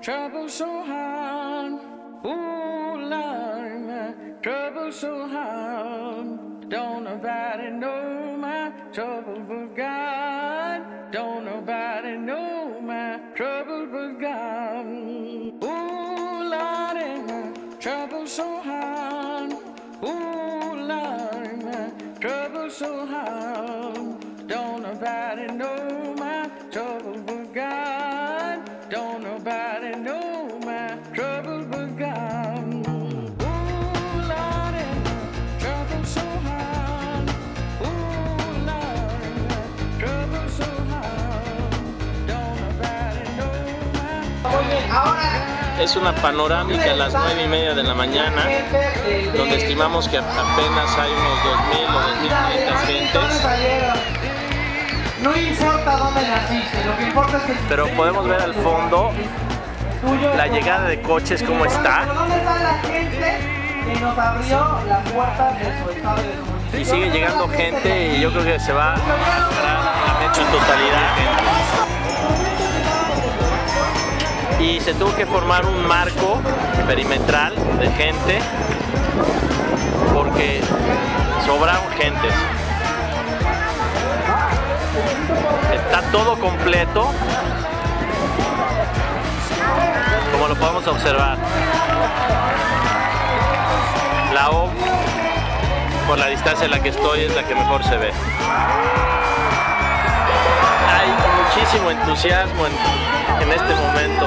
trouble so hard. Ooh, Lord, my trouble so hard. Don't nobody know my trouble but God. Don't nobody know my trouble but God. Ooh, Lord, my trouble so hard. Ooh, Lord, my trouble so hard. Don't nobody know my trouble but God. Don't nobody know my trouble but God. Ooh, Lord, my trouble so hard. Ooh, Lord, my trouble so hard. Don't nobody know my. Muy bien, ahora Es una panorámica a las 9:30 de la mañana, donde estimamos que apenas hay unos 2.000 o 2.500 gentes. No importa dónde naciste, lo que importa es que... Pero podemos ver al fondo la llegada de coches, cómo está. ¿Dónde está la gente que nos abrió las puertas de su estado y de su municipio? Y sigue llegando gente y yo creo que se va a lograr el hecho en totalidad. Y se tuvo que formar un marco perimetral de gente porque sobraron gentes. Está todo completo, como lo podemos observar. La O, por la distancia en la que estoy, es la que mejor se ve. Hay muchísimo entusiasmo en este momento.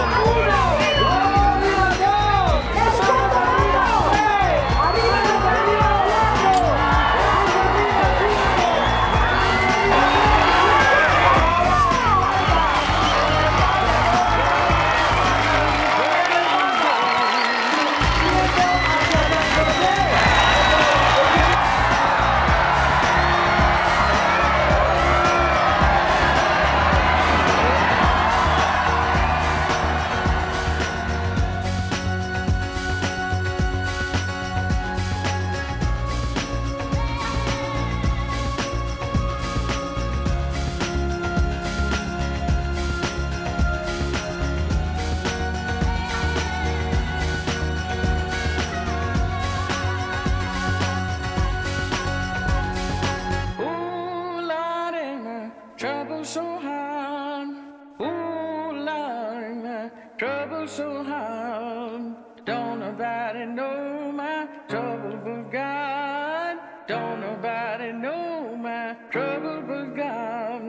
Trouble so hard. Ooh, Lord, my trouble so hard. Don't nobody know my trouble but God. Don't nobody know my trouble but God.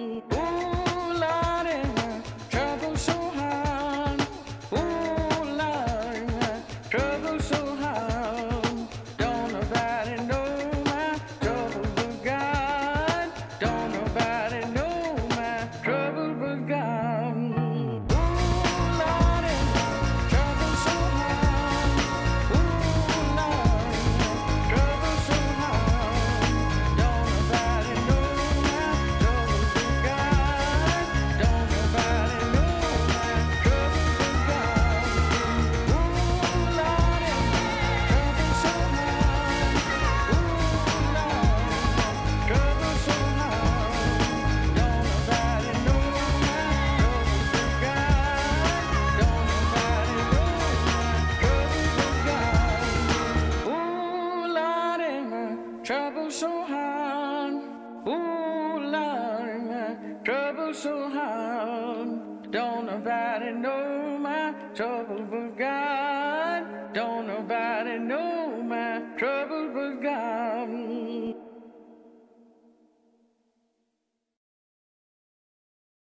Ooh, Lord, my trouble so hard. Ooh, Lord, my trouble so hard. Don't nobody know my trouble but God. Don't nobody know my trouble but God. Ooh, Lord, my trouble so hard. Ooh, Lord, my trouble so hard. Don't nobody know my trouble but God. Don't nobody know my trouble but God. Ooh, Lord, my trouble so hard. Ooh, Lord, my trouble so hard. Don't nobody know my trouble but God. Don't nobody know my trouble but God. Ooh, Lord, my trouble so hard. Ooh, Lord, my trouble so hard. Don't nobody know my trouble but God. Don't nobody know my trouble but God.